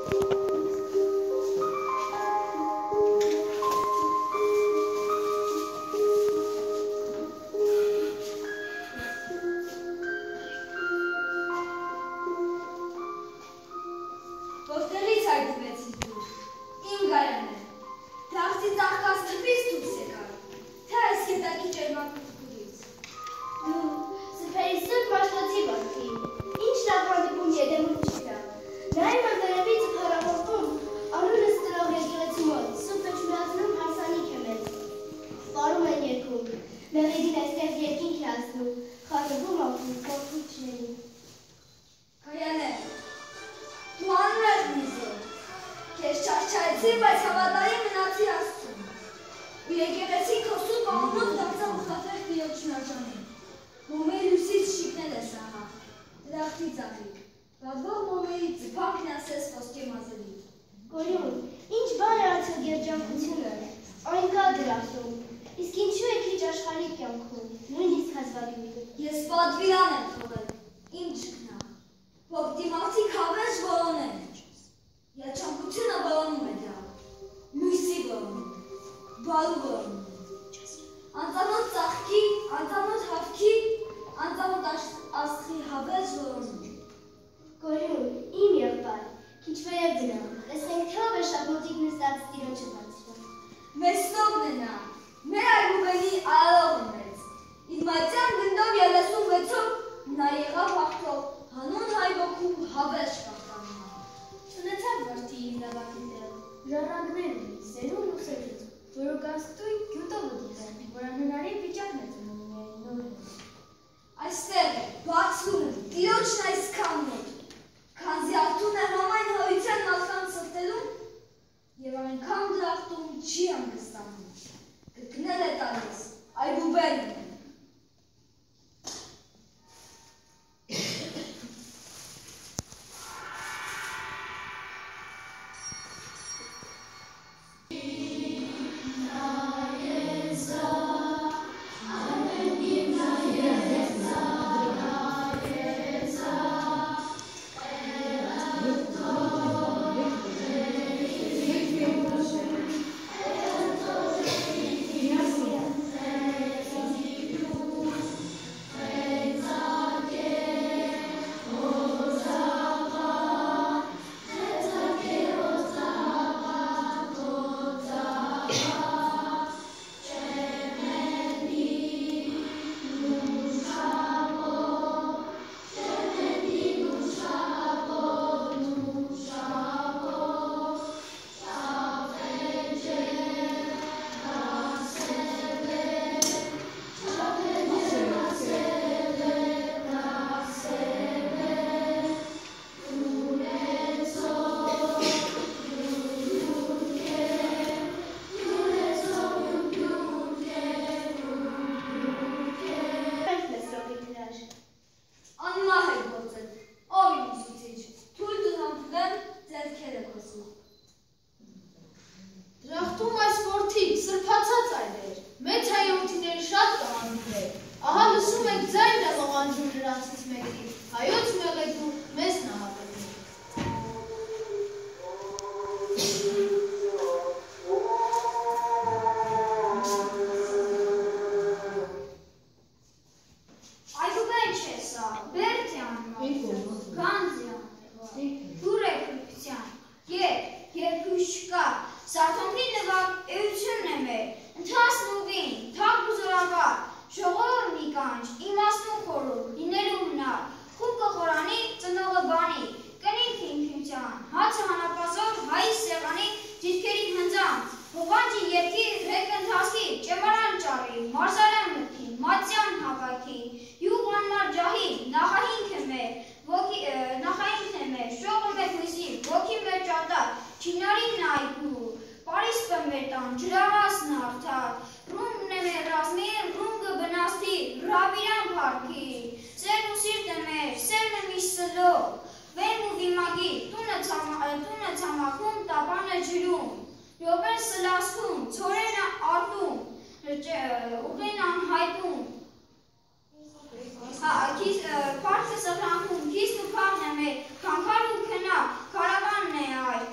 Parkը սխրանքում, քիստը քավն է մեր, քանքար ու քնա, կարավանն է այ,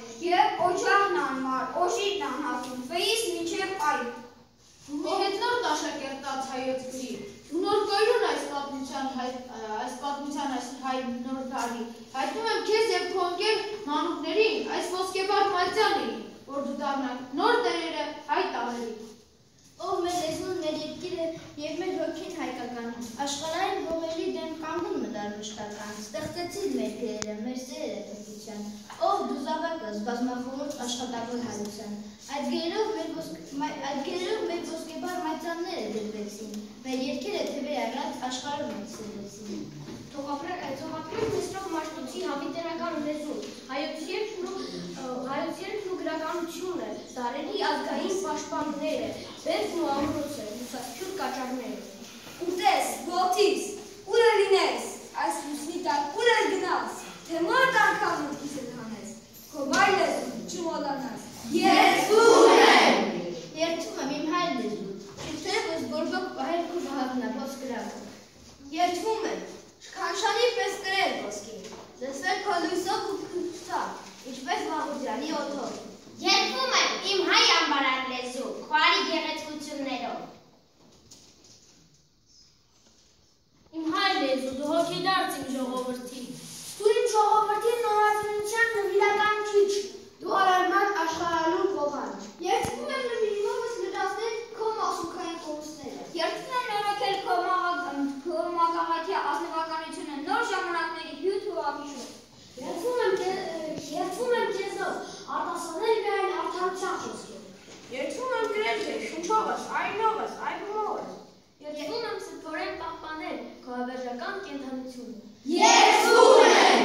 որ դառնանք նոր դերերը հայ տաղերի։ Ով մեր լեզուն, մեր երկիրը և մեր հոգին հայկական, աշխարհային հողերի դեմ կանգուն մտար մշտական, ստեղծեցիր մեր գրերը, մեր սերերը պետության, ով դու զավակս, բազմախորհուրդ աշխատավոր հայության, այդ գրերով մեր ոսկեբար մայրցանները դրվեցին, մեր երգերը թվեր առած աշխարհում մտցրեցին։ Թող ապրեք մեծրով մաշտոցի հավիտենական լեզուն, հայոց երկրն ու գրականությունը, դարերի ազգային պաշտպանները, վերքն ու ամրոցը, լուսացուր կաճառները։ Ուտես, ոտիս, ուր լինես, այս լուսնի տակ ուր գնաս, թե մոտ անգամ մտքիզդ հանես, քո վայր լեզուն չմոռանաս։ Երդվում եմ իմ հայր լեզուն, շիթրեվս բորբոք պահել քո վահագնա ոսկրավը։ Երդվում եմ Քանշանի պես կրել ոսկի, լսել քո լույսով ու քթա, ինչպես Վաղուձյանի օդով։ Երդվում եմ իմ հայ ամբարան լեզու, քարի գեղեցկություններով։ Իմ հայ լեզու, դու հոգեդարձ իմ ժողովրդի։ Դու իմ ժողովրդի նորաձնության նվիրական քիչ, Դու արարման աշխարհալու ողան։ Երդվում եմ նվիրումս լրացնել քո մասուկային կորուստները։ Երդվում եմ նորոգել քո մագաղաթյա ազնվականությունը նոր ժամանակների հյութ ու ափիշով։ Երդվում եմ քեզով, արտասանել միայն արդարության խոսքեր։ Երդվում եմ գրել թե շունչովս, այնովս, այգումովս։ Երդվում եմ սրբորեն պահպանել քո հավերժական կենդանությունը։ Երդվում եմ։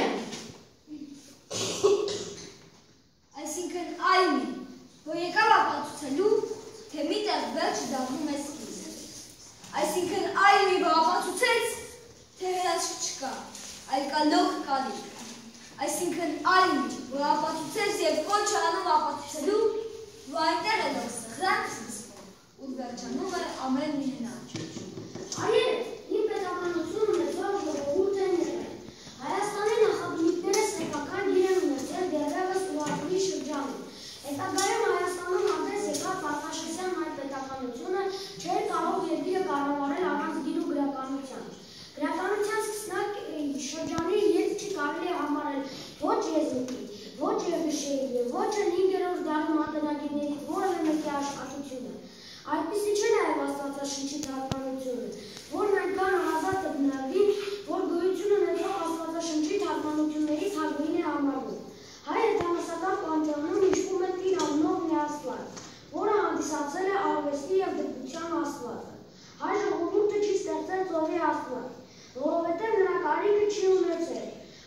Այսինքն այն, որ եկավ ապացուցելու, թե միտեղ վերջ դառնում է սկիզբ։ Այսինքն այն, որ ապացուցեց, թե հրաշք չկա, այլ կա լոկ կալիք։ Այսինքն այն, որ ապացուցեց և կոչ անում ապացուցելու, որ այնտեղ է լոկ սխրանք սկսվում, ու վերջանում է ամեն մի հնաճ։ Հայեր, իմ պետականություն ունեցող ժողովուրդ են եղել։ Հայաստանի նախաբնիկները սեփական գիր են ունեցել դեռևս ուրարտի շրջանում։ Հետագայում Հայաստանում հանդես եկավ Վարդաշեսյան հայ-պետականությունը չէր կարող երկիրը կառավարել առանց գիր ու գրականության։ Գրականության սկսնակ շրջանի երբ չի կարելի է համարել ոչ եզուկի, ոչ գշերի և ոչ 5-րդ դարի մատենագիրներից որևէ մեկի աշխատությունը։ Այդպիսի չէ նաև Աստվածաշնչի թարգմանությունը, որն այնքան ազատ է բնարվի, որ գոյություն ունեցող Աստվածաշնչի թարգմանություններից հարգին է համարվում։ Հայ հեթանոսական պանթեոնում հիշվում է Տիր անունով մի աստված, որը հանդիսացել է արվեստի և դպության աստվածը։ Հայ ժողովուրդը չի ստեղծել ծովի աստված, որովհետև նրա կարիքը չի ունեցել։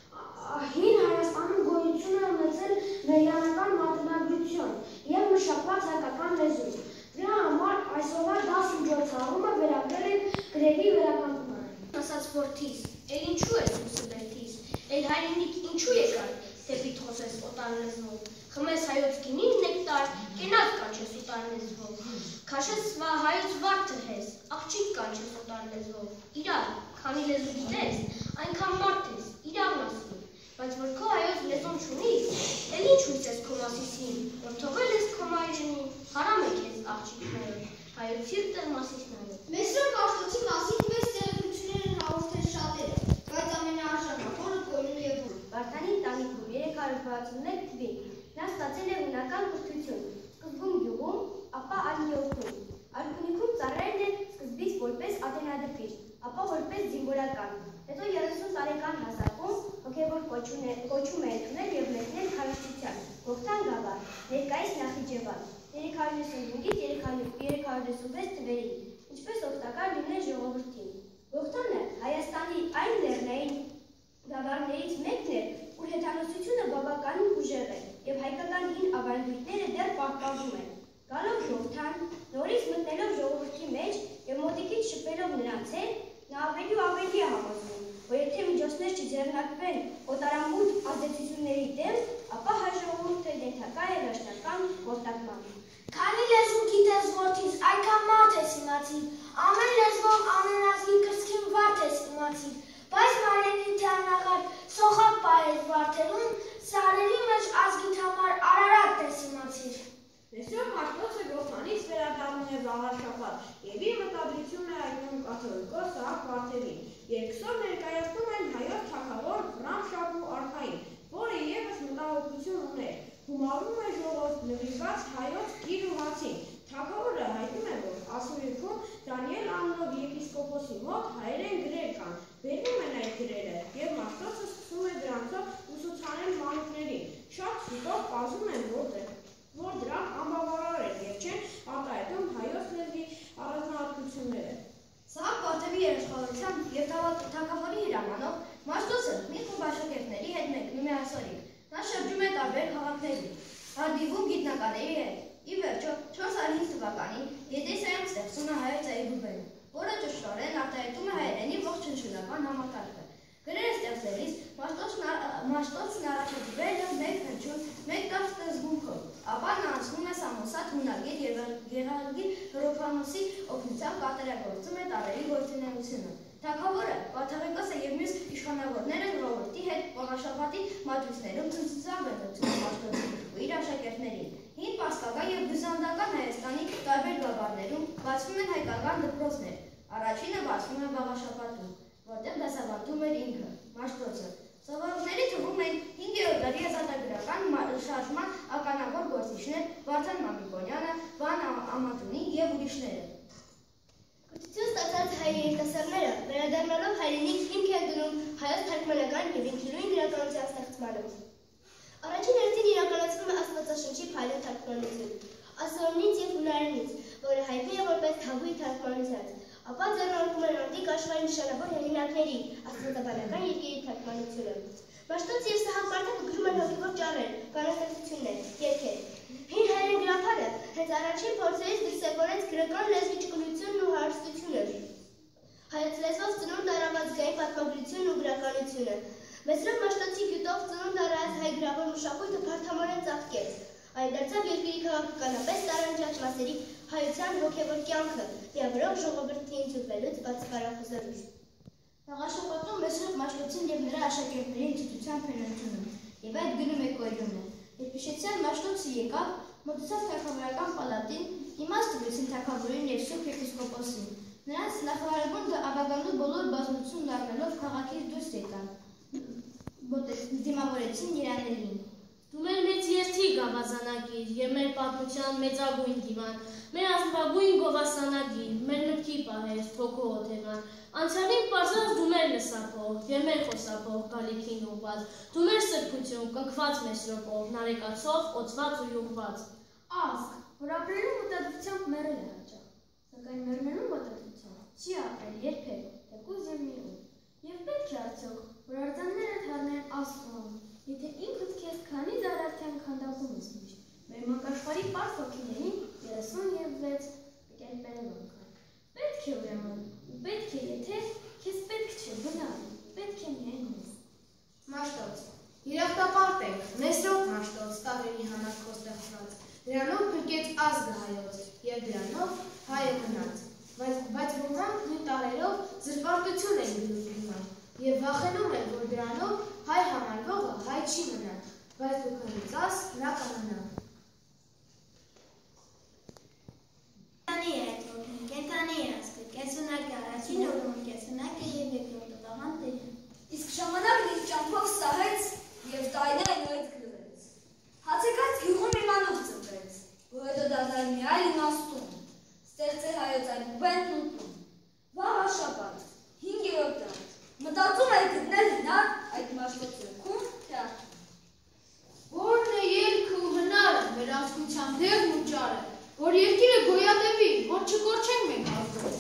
Հին Հայաստանում գոյություն է ունեցել մերյանական մատենագրություն և մշակված հայկական լեզու։ Դրա համար այսօրվա դաս միջոցառումը վերագրել են գրերի վերականգնմանը։ Ասաց որդիս, էլ ինչու ես ուսը բերթիս, էլ հայրենիք ինչու եկար, դեպի խոսես օտար լեզվով, խմես հայոց գինին նեկտար, կենած կանչես օտար լեզվով, քաշես հայոց վարդը հես, աղջիկ կանչես օտար լեզվով, իրար, քանի լեզու գիտես, այնքան մարդ ես, իրավն ասում, բայց որ քո հայոց լեզուն չունիս, էլ ինչ հույսես քո մասիսին, որ թողել ես քո մայրենին, հարամ է քեզ աղջիկներով, հայոց սիրտը մասիսներով։ Մեծրով Մաշտոցի մասին մեծ տեղեկություններ են հաղորդել շատերը, բայց ամենաարժանավորը Կորյուն և Բուր։ Վարդանի տանիքում 361 թվին նա ստացել է հունական կրթություն, սկզբում գյուղում, ապա Ալիորքում։ Արքունիքում ծառայել է սկզբից որպես ատենադպիր, ապա որպես զինվորական, հետո 30 տարեկան հասակում հոգևոր կոչում է ընդունել և մեկնել քարոզչության, Գողթան գավառ, ներկայիս Նախիջևան, 355-336 թվերին, ինչպես օգտակար լինել ժողովրդին։ Գողթանը Հայաստանի այն լեռնային գավառներից մեկն էր, ուր հեթանոսությունը բավականին ուժեղ է և հայկական հին ավանդույթները դեռ պահպանվում են։ Գալով Գողթան, նորից մտնելով ժողովրդի մեջ և մոտիկից շփվելով նրանց հետ, նա ավելի ու ավելի է համոզվում, որ եթե միջոցներ չձեռնարկվեն օտարամուտ ազդեցությունների դեմ, ապա հայ ժողովուրդը ենթակա է վերջնական որդակման։ Քանի լեզու գիտես որդիս, այնքան մարդ ես իմացիր, ամեն լեզվով ամենազգի կրծքին վարդ ես իմացիր, բայց մարենին թե անաղար սոխակ պահես վարդերում, սարերի մեջ ազգիտ համար Արարատ ես իմացիր։ Մեծրով Մաշտոցը Գողթանից վերադառնում է վաղաշաբաթ և իր մտադրությունն է այգնում կաթոլիկոս Սահակ Վարդերին, երկուսով ներկայացնում են հայոց թագավոր Վրամ Շահու արքային, որը ևս մտահոգություն ուներ, հումարում է ժողով նվիրված նվիրված հայոց գիր ու հացին։ Թագավորը հայտնում է, որ ասորիքում Դանիել անունով եպիսկոպոսի մոտ հայերեն գրեր կան, բերվում են այդ գրերը և Մաշտոցը սկսում է դրանցով ուսուցանել մանուկներին։ Շատ շուտով պարզում են, որ դրանք անբավարար են և չեն արտահայտում հայոց լեզվի առանձնահատկությունները։ Սա Պարտևի երաշխավորությամբ և թագավորի հրամանով Մաշտոցը մի խումբ աշակերտների հետ մեկնում է ասորիկ։ Նա շրջում է տարբեր քաղաքների, հանդիպում գիտնականների հետ։ Ի վերջո 405 թվականին Եդեսայում ստեղծում է հայոց այգուբենը, որը ճշտորեն արտահայտում է հայերենի ողջ հնչյունական համակարգը։ Գրերը ստեղծելիս Մաշտոցն առաջադրել է մեկ հնչյուն, մեկ կարճ սկզբունքով, ապա նա անցնում է Սամոսատ հունագետ Գեղարդի Հռոփանոսի օգնությամբ կատարելագործում է տարրերի գործունեությունը։ Թագավորը, Վարդագենկոսը և մյուս իշխանավորները ժողովրդի հետ Պողաշապատի մատույցներում ցնցությամբ են լուծում Մաշտոցին ու իր աշակերտներին։ Հին պարսկական և բյուզանդական Հայաստանի տարբեր գավառներում բացվում են հայկական դպրոցներ։ Առաջինը բացվում է Պողաշապատում, որտեղ դասավանդում էր ինքը, Մաշտոցը։ Սովորողների թվում են 5-րդ դարի ազատագրական շարժման ականավոր գործիչներ Վարդան Մամիկոնյանը, Վան Ամատունի և ուրիշները։ Կրթություն ստացած հայ երիտասարդները վերադառնալով հայրենիք հիմք են դնում հայոց թարգմանական և ինքնուրույն գրականության ստեղծմանը։ Առաջին հերթին իրականացվում է Աստվածաշնչի փայլուն թարգմանություն, ասորնից և հունարենից, որը հայտնի է որպես թագուհի թարգմանության, ապա ձեռնարկում են անտիկ աշխարհի նշանավոր հեղինակների աստվածաբանական երկերի թարգմանությունը։ Մաշտոց և Սահակ Պարտևը գրում են հոգևոր ճառեր, բանաստեղծություններ, երգեր։ Հին հայերեն գրաբարը հենց առաջին փորձերից դրսևորեց գրական լեզվի ճկունությունն ու հարստությունը, հայոց լեզվով ծնունդ առավ ազգային պատմագրությունն ու գրականությունը։ Մեծրոք Մաշտոցի գյուտով ծնունդ առած հայ գրավոր մշակույթը փարթամորեն ծաղկեց։ Այն դարձավ երկրի քաղաքականապես տարանջած մասերի հայության հոգևոր կյանքը, միավորող ժողովրդին ծուփելուց բացակայախոզելուց։ Պողաշապատում Մեծրոք Մաշտոցին և նրա աշակերտներին ցտությամբ են ընդունում, և այդ գնում է կոյրում է։ Երբ հիշեցյան Մաշտոցը եկավ, մոտեցավ թագավորական պալատին, իմաց տվեցին թագավորին և Սուրբ եպիսկոպոսին։ Նրանց նախարարագույն ավագանու բոլոր բազմությունն առնելով քաղաքից դուրս եկան, դիմավորեցին երանելին։ Դու մեր մեծ երթի գավազանագիր և մեր պատմության մեծագույն դիվան, մեր ազնվագույն գովասանագիր, մեր մտքի պահեր, թոքո օթևան, անցյալին պարզած դու մեր լսափող և մեր խոսափող գալիքին ուղված, դու մեր սրբություն, կնքված Մեսրոպով, նարեկացով, օծված ու յուղված։ Ազգ, որ ապրելու մտադրությամբ մեռել է հաճախ, սակայն մեռնելու մտադրությամբ չի ապրել երբեք, թեկուզ և մի օր։ Եվ պետք է արդյոք, որ արձանները թարնեն Աստծուն, եթե ինքդ քեզ քանի դար արդեն քանդակում ես միշտ, մեր մակաշխարհի պարզ հոգիներին 36 կերպերով անգամ։ Պետք է ուրեմն, ու պետք է եթե քեզ պետք չէ բնալ, պետք է միայն մեզ։ Մաշտոց, երախտապարտ Մեսրոպ Մաշտոց, տարերի համար քո ստեղծված, դրանով փրկեց ազգը հայոց, և դրանով հայը գնաց, բայց ոմանք նույն տարերով զրպարտություն են գրում հիմա, և վախենում են, որ դրանով հայ համարվողը հայ չի մնա, բայց դու քննած նա կմնա։ Կենթանի է հետոք, կենթանի է ասկը, կեսունակ է առաջին օրում, կեսունակ է և երկրորդը տաղան տերը։ Իսկ ժամանակն իր ճամփով սահեց և տարիները նորից գրվեց։ Հացեկած գյուղում մի մանուկ ծնվեց, որ հետո դարձավ մի այլ իմաստուն, ստեղծել հայոց այգուբենն ու տուն։ Վաղաշաբաթ, 5-րդ դար, մտածում էր գտնել հնար այդ Մաշտոցում, թե Որն է ելքը ու հնարը, մեր ազգության դեղն ու ճարը, որ երկիրը գոյատևի, որ չկորչենք մենք ազգով։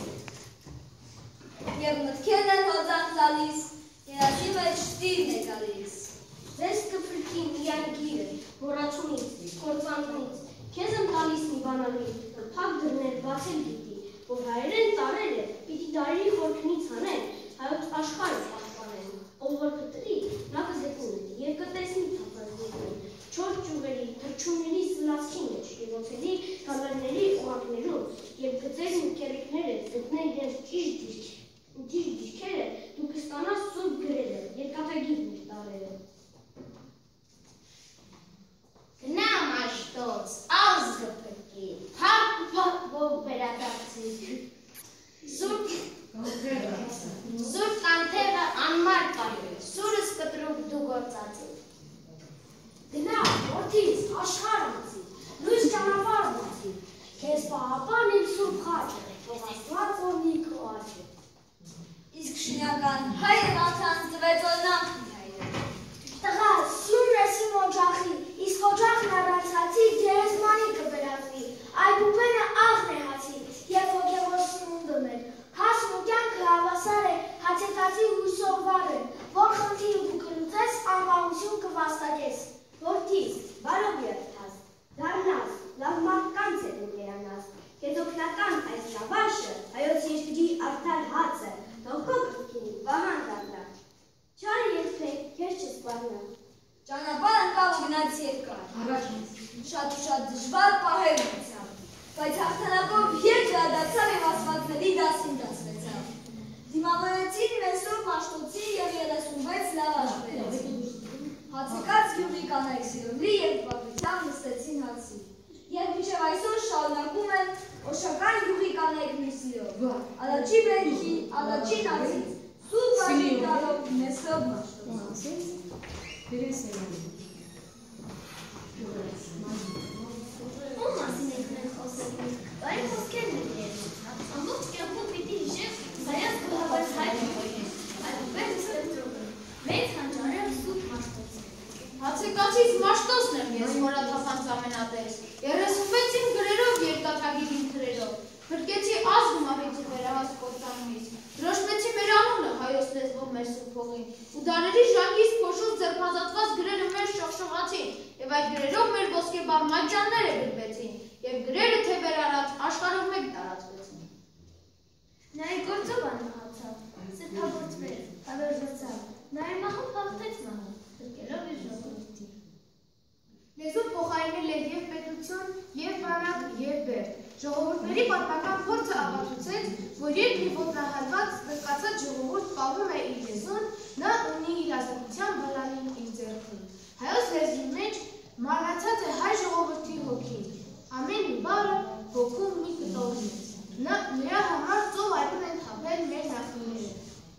Եվ մտքերն են հոձան տալիս, երաշի մեջ տիրն է գալիս։ Ձեզ կփրկի մի անգիրը, մոռացումից, կործանումից, քեզ եմ տալիս մի բանալի, որ փակ դռներ բացել գիտի, որ հայերեն տարերը պիտի տարերի խորքնից հանեն, հայոց աշխարհը պաշտպանեն, ով որ կտրի, նա կզեկունի, և կտեսնի թափանցիկներ, չոր ճյուղերի, թռչունների սլացքի մեջ, և օթերի գալարների օղակներում, և գծերն ու կերիկները զգնել իրենց ճիշտ դիրքերը, դու կստանաս սուրբ գրերը, երկաթագիր մեր տարերը։ Գնա Մաշտոց, ազգը փրկի, փառք ու փառքով վերադարձի։ Սուրբ կանթեղը անմար կարի, սուրս կտրուկ դու գործածի։ Գնա, որդիս, աշխարհ անցի, լույս պահապան իմ սուրբ խաչը, թող Աստված օրհնի քո աչքը։ Իսկ շինական հայը Վաթան տվեց օրնամ։ Տղա, սյունն ես իմ օջախի, իսկ օջախն առանցացի գերեզմանի կվերածվի, այ բուբենը աղն է հացի, և հոգևոր սնունդը մեր, հասն ու կյանքը հավասար է, հացետացի հույսով վար են, որ խնդիրը դու կլուծես, անվաղություն կվաստակես, որդի, բարով երդաս, դարնաս, լավ մարդկանց է դու կերանաս, քեզ օգնական այս լավաշը, հայոց երկրի արդար հաց է, թող քո կրկին վահան դառնա, չար երբեք, քեզ չսպառնա։ Ճանապարհ ընկավ ու գնաց երկար։ Շատ ու շատ դժվար պահեր ունեցավ, բայց հաղթանակով ետ վերադարձավ և աստվածների դասին դասվեցավ։ Դիմավորեցին մեսով մաշտոցի և 36 լավաշ բերեց։ Հացեկած գյուղի կանայք սիրովի և բաղությամբ նստեցին հացի։ Եվ մինչև այսօր շարունակում են օշական գյուղի կանայք մի սիրով։ Ալաչի բերքի, ալաչի նացից, սուր բաժին գալով մեսով մաշտոցից։ Ում մասին եք մենք խոսելու, բարի խոսքերն եք երևում, ամբողջ կյանքում պիտի հիշեք հայաց գոհավաց հայ գոհեր, այլ ուբեր ստեղծողը, մեծ հանճարեղ սուտ մաշտոցը։ Հացեկացից մաշտոցն եմ ես մորաթափանց ամենատես, 36 գրերով երկաթագիր իմ թրերով, փրկեցի ազգում ահիճի վերահաս կործանումից, դրոշմեցի մեր անունը հայոց լեզվով մեր սուրբ հողին, ու դարերի ժանգից փոշուց ձերբազատված գրերը մեր շողշողացին, և այդ գրերով մեր ոսկեբար մատճանները գրվեցին, և գրերը թե վերարած աշխարհով մեկ տարածվեցին։ Նա իր գործով անհացավ, սրբագործվեց, հավերժացավ, նա իր մահով հաղթեց մահը, փրկելով իր ժողովրդին։ Լեզու փոխարինել է և պետություն, և բանակ, և բերդ։ Ժողովուրդների պատմական փորձը ապացուցեց, որ երբ մի ոտնահարված զրկացած ժողովուրդ պահում է իր լեզուն, նա ունի իր ազատության բալանին իր ձեռքում։ Հայոց լեզվի մեջ մարմնացած է հայ ժողովրդի հոգին։ Ամեն մի բառը հոգում մի կտորն է։ Նրա համար ծով այգուն են թափել մեր նախնիները։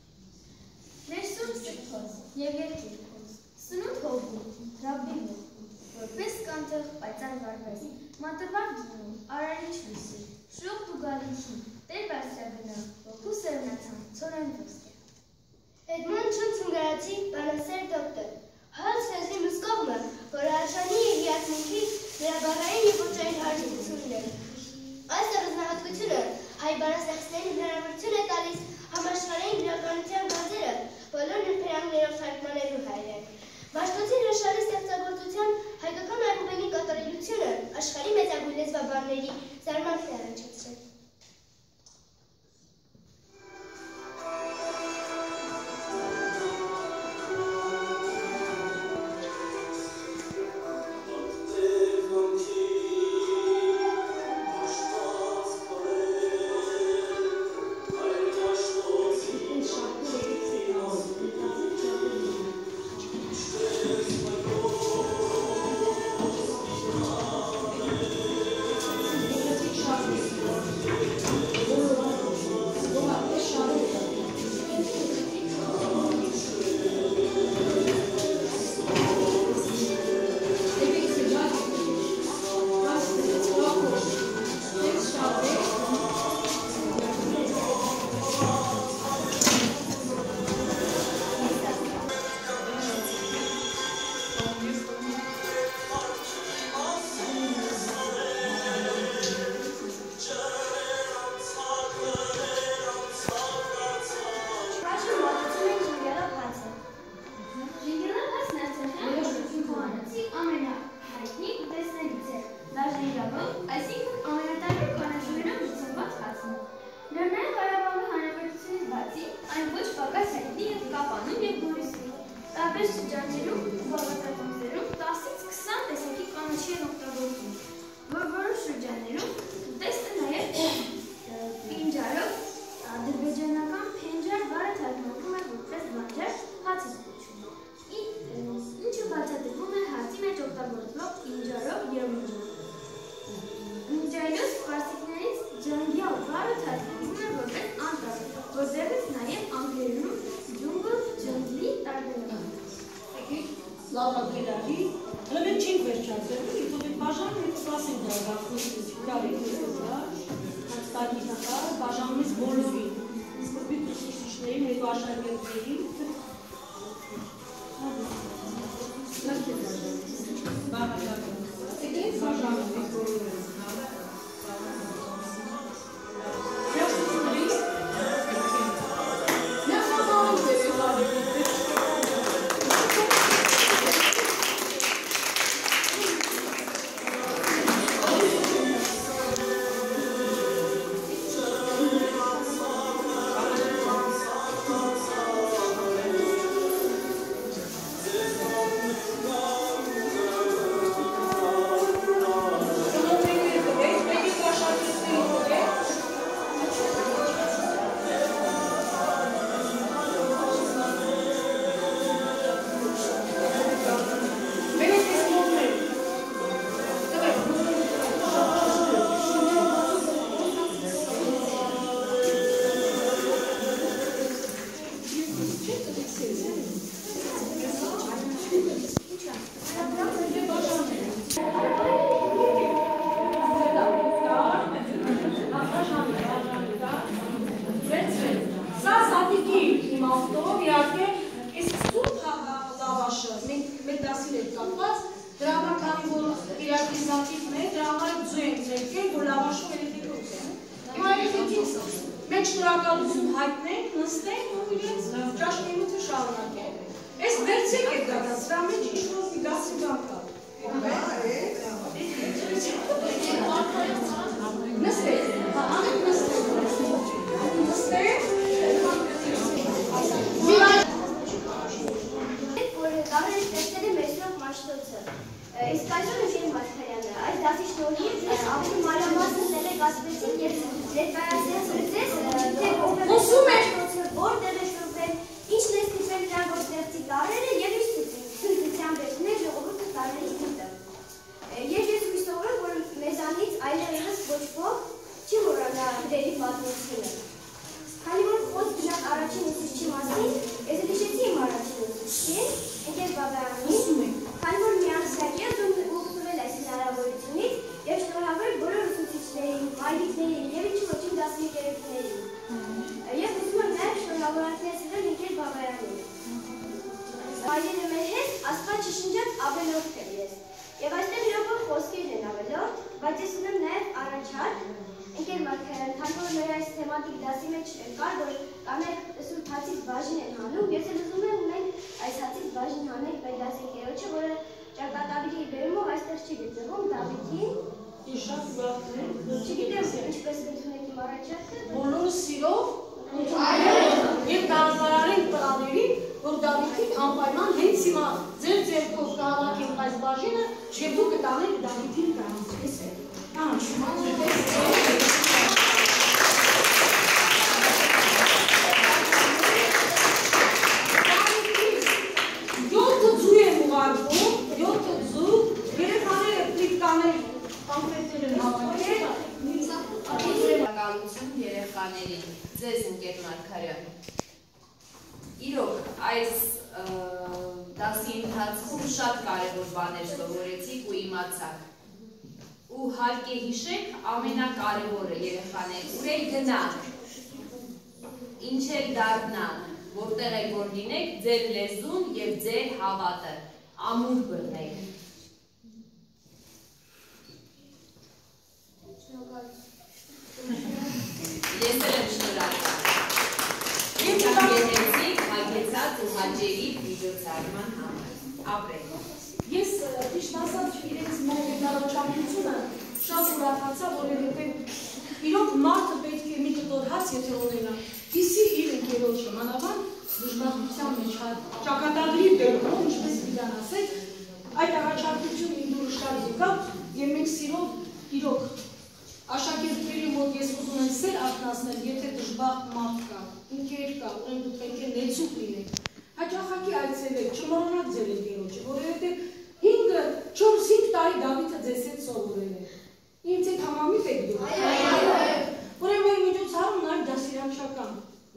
Մեր սուրբ սրբոց և երկիր փոց, սնունդ հողում, ռաբբի մոտ, որպես կանթեղ պայծառ վարվես, մատվար դնում, արարիչ լույսի, շուխտ ու գալիչին, տեր բարձրագնա, ոգու սերնացան, ցորեն ոսկե։ Էդմոն Չուն Ցունգարացի բանասեր դոկտոր, հայոց լեզվի մյուս կողմը, որ արժանի է հիացմունքի նրա բառային և ոճային հարժեքությունն է։ Այս առանձնահատկությունը հայ բանաստեղծներին հնարավորություն է տալիս համաշխարհային գրականության գանձերը բոլոր նրբերանգներով թարգմանելու հայերեն։ Մաշտոցի հրաշալի ստեղծագործության հայկական այբուբենի կատարելությունը աշխարհի մեծագույն լեզվաբանների զարմանքն է առաջացրել։ Thank you. ստորագրելարի, հլվեն չենք վերջացել, իտով էտ բաժան էտ սասեն դրագախնություն կարի կեզա, հաստակինակա, բաժանումից բոլորին, սկզբիտ ուսուցիչներին, հետո աշակերտներին,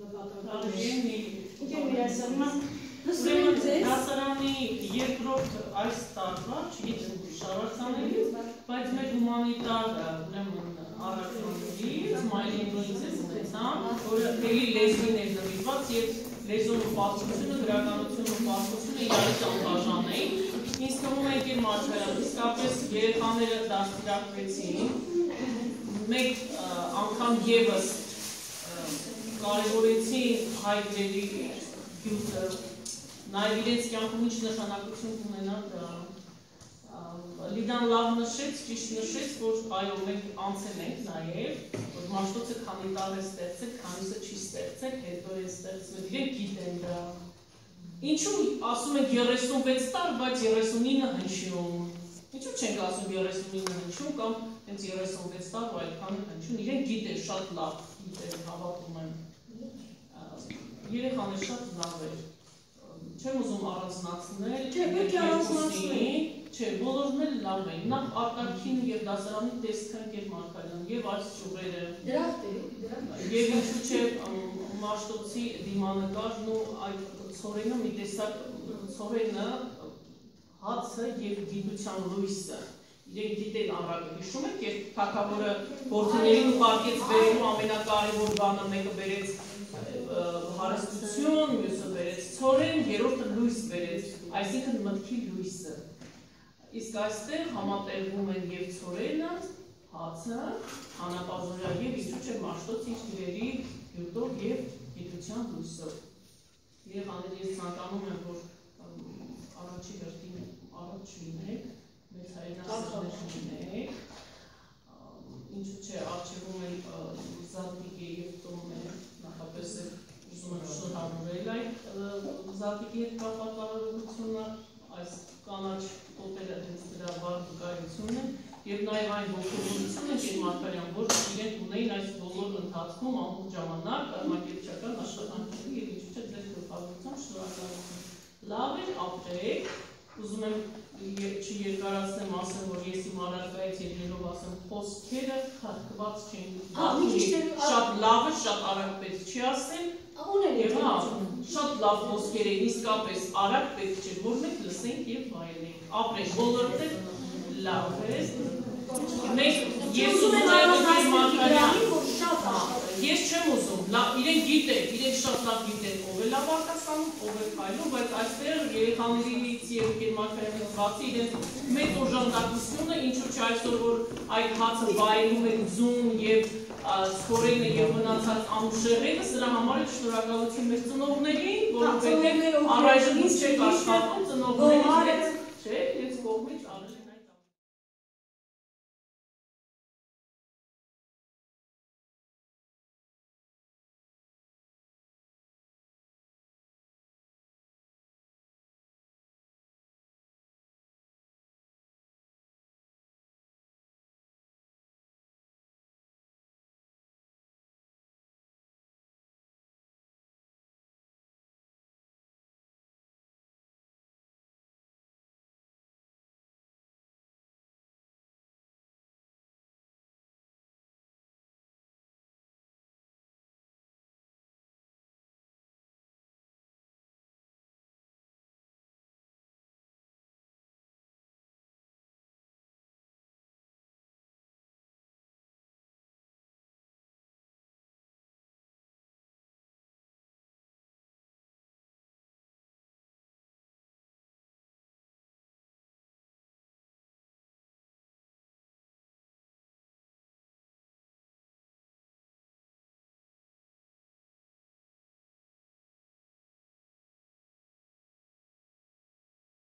Դասարանի երկրորդ այս տարվա, չգիտեմ շարացանելի, բայց մեր հումանիտար առաքնորներից մայլինից է ունեցան, որը էլի լեզվին էր նվիրված և լեզուն ու պատմությունը, գրականությունը ու պատմությունը իրարից անբաժան էին։ Ինձ թվում է եկել Մարգարիտ, իսկապես երեխաները դաստիարակվեցին, մեկ անգամ ևս կարևորեցին հայ գրերի գյուտը, նաև իրենց կյանքում ինչ նշանակություն ունենա դա։ Լիդան լավ նշեց, ճիշտ նշեց, որ այո, մենք անցել ենք նաև, որ Մաշտոցը քանի տար է ստեղծել, քանիսը չի ստեղծել, հետո է ստեղծվել, իրենք գիտեն դա։ Ինչու ասում ենք 36 տար, բայց 39 հնչյուն։ Ինչու չենք ասում 39 հնչյուն կամ հենց 36 տար ու այդքան հնչյուն, իրենք գիտեն, շատ լավ գիտեն, հավատում եմ։ Երեխան է շատ լավ էր։ Չեմ ուզում առանձնացնել, չէ, բոլորն էլ լավ էին, նախ արտաքին և դասարանի տեսքը ընկեր Մարգարյան և այս ճյուղերը, և ինչու չէ Մաշտոցի դիմանկարն ու այդ ցորենը մի տեսակ ցորենը, հացը և գիտության լույսը, իրենք գիտեն առակը, հիշում եք, երբ թագավորը որդիներին ուղարկեց բերելու ամենակարևոր բանը, մեկը բերեց հարստություն, մյուսը բերեց ցորեն, երրորդը լույս բերեց, այսինքն մտքի լույսը։ Իսկ այստեղ համատեղվում են և ցորենը, հացը, անապազորյա և ինչու չէ Մաշտոց իր գրերի գյուտով և գիտության լույսով։ Երեխաներ, ես ցանկանում եմ, որ առաջի հերթին առաջ լինեք, մեծ հայրենասերներ լինեք, ինչու չէ առջևում են Զատիկի և Տոմը, նախապես է ուզում եմ շնորհավորել այդ Զատիկի հետ կապված արարողությունը, այս կանաչ կոպերը հենց դրա վառ վկայությունն է և նաև այն ողջունությունը Տեր Մարգարյան, որ իրենք ունեին այս բոլոր ընթացքում ամբողջ ժամանակ կազմակերպչական աշխատանքների և ինչու չէ ձեր գլխավորությամբ շնորհակալություն։ Լավ էր, ապրեք, ուզում եմ չերկարացնեմ ասեմ, որ ես իմ առարկայից ելնելով ասեմ խոսքերը խաղկված չեն, շատ լավը, շատ արագ պետք չի ասեմ, և շատ լավ խոսքեր են, իսկապես արագ պետք չէ, որ մենք լսենք և վայելենք, ապրենք, բոլորդ է լավ է, ես ուզում եմ Մարգարյանի, ես չեմ ուզում, իրենք գիտեք, իրենք շատ լավ գիտեն, ով է լավ արտասանում, ով է փայլում, բայց այստեղ երեխաներից և Տեր Մարգարյանից բացի իրենց մեծ օժանդակությունը, ինչու չէ այսօր, որ այդ հացը վայելում են ձուն և ցորենը և մնացած անուշեղենը, սրա համար էլ շնորհակալություն մեր ծնողներին, որովհետև առայժմ ինչ չեք աշխատում, ծնողներից չէ, ես կողմից արել են